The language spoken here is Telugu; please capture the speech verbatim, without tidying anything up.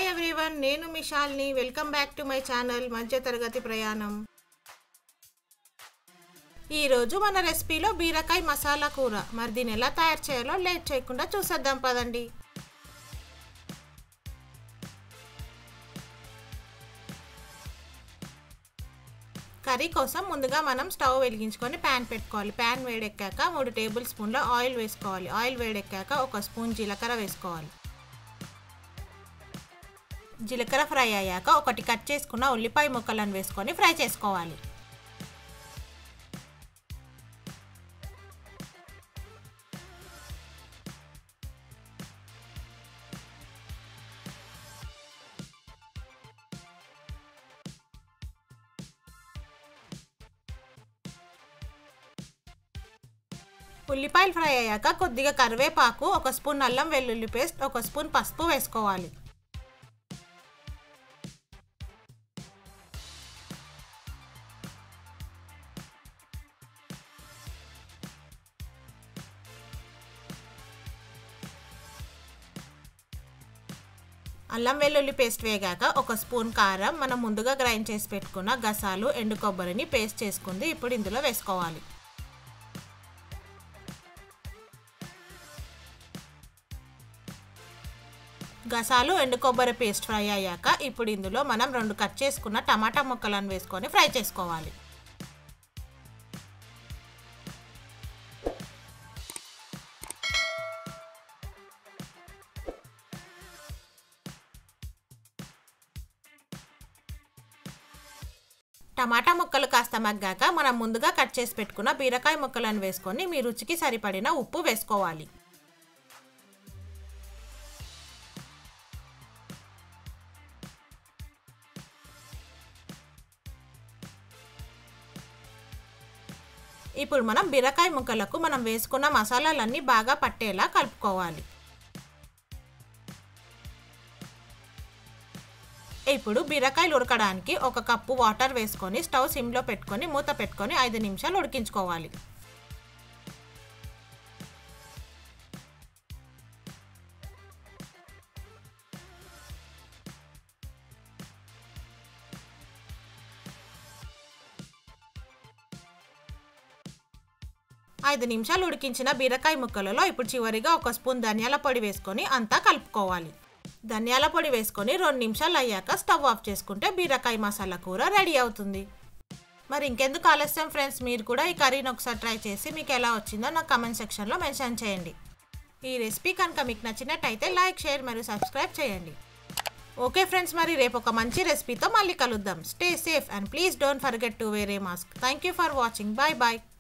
హాయ్ ఎవ్రీవన్, నేను మీ Shalini. Welcome back to my channel మధ్యతరగతి ప్రయాణం. ఈరోజు మన రెసిపీలో బీరకాయ మసాలా కూర. మరి దీన్ని ఎలా తయారు చేయాలో లేట్ చేయకుండా చూసేద్దాం పదండి. కర్రీ కోసం ముందుగా మనం స్టవ్ వెలిగించుకొని ప్యాన్ పెట్టుకోవాలి. ప్యాన్ వేడెక్కాక మూడు టేబుల్ స్పూన్ల ఆయిల్ వేసుకోవాలి. ఆయిల్ వేడెక్కాక ఒక స్పూన్ జీలకర్ర వేసుకోవాలి. జీలకర్ర ఫ్రై అయ్యాక ఒకటి కట్ చేసుకున్న ఉల్లిపాయ ముక్కలను వేసుకొని ఫ్రై చేసుకోవాలి. ఉల్లిపాయలు ఫ్రై అయ్యాక కొద్దిగా కరివేపాకు, ఒక స్పూన్ అల్లం వెల్లుల్లి పేస్ట్, ఒక స్పూన్ పసుపు వేసుకోవాలి. అల్లం వెల్లుల్లి పేస్ట్ వేగాక ఒక స్పూన్ కారం, మనం ముందుగా గ్రైండ్ చేసి పెట్టుకున్న గసాలు, ఎండు కొబ్బరిని పేస్ట్ చేసుకుంది ఇప్పుడు ఇందులో వేసుకోవాలి. గసాలు, ఎండు కొబ్బరి పేస్ట్ ఫ్రై అయ్యాక ఇప్పుడు ఇందులో మనం రెండు కట్ చేసుకున్న టమాటా ముక్కలను వేసుకొని ఫ్రై చేసుకోవాలి. టమాటా ముక్కలు కాస్త మగ్గాక మనం ముందుగా కట్ చేసి పెట్టుకున్న బీరకాయ ముక్కలను వేసుకొని మీ రుచికి సరిపడిన ఉప్పు వేసుకోవాలి. ఇప్పుడు మనం బీరకాయ ముక్కలకు మనం వేసుకున్న మసాలాలన్నీ బాగా పట్టేలా కలుపుకోవాలి. ఇప్పుడు బీరకాయలు ఉడకడానికి ఒక కప్పు వాటర్ వేసుకొని స్టవ్ సిమ్లో పెట్టుకొని మూత పెట్టుకొని ఐదు నిమిషాలు ఉడికించుకోవాలి. ఐదు నిమిషాలు ఉడికించిన బీరకాయ ముక్కలలో ఇప్పుడు చివరిగా ఒక స్పూన్ ధనియాల పొడి వేసుకొని అంతా కలుపుకోవాలి. ధనియాల పొడి వేసుకొని రెండు నిమిషాలు అయ్యాక స్టవ్ ఆఫ్ చేసుకుంటే బీరకాయ మసాలా కూర రెడీ అవుతుంది. మరి ఇంకెందుకు ఆలస్యం ఫ్రెండ్స్, మీరు కూడా ఈ కర్రీని ఒకసారి ట్రై చేసి మీకు ఎలా వచ్చిందో నాకు కామెంట్ సెక్షన్లో మెన్షన్ చేయండి. ఈ రెసిపీ కనుక మీకు నచ్చినట్టయితే లైక్, షేర్ మరియు సబ్స్క్రైబ్ చేయండి. ఓకే ఫ్రెండ్స్, మరి రేపు ఒక మంచి రెసిపీతో మళ్ళీ కలుద్దాం. Stay safe and please don't forget to wear a mask. Thank you for watching. Bye bye.